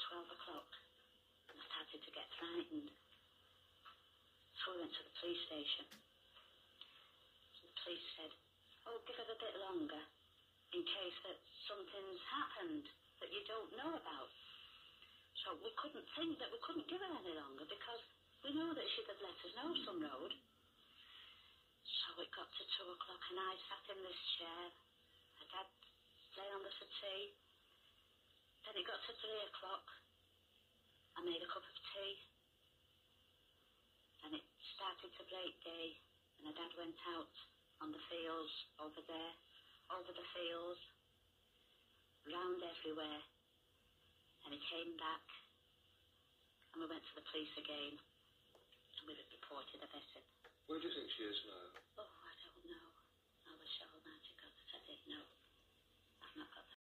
12 o'clock. And I started to get frightened. So we went to the police station. So the police said, oh, give it a bit longer in case that something's happened that you don't know about. So we couldn't think that we couldn't give it any longer because we knew that she'd have let us know some road. So it got to 2 o'clock and I sat in this chair. My dad lay on the settee. Then it got to 3 o'clock. I made a cup of tea. And it started to break day. And my dad went out on the fields over there, over the fields, round everywhere. And he came back. And we went to the police again. And we reported a missing. Where do you think she is now? Oh, I don't know. I wish Almighty God that I did know. I've not got the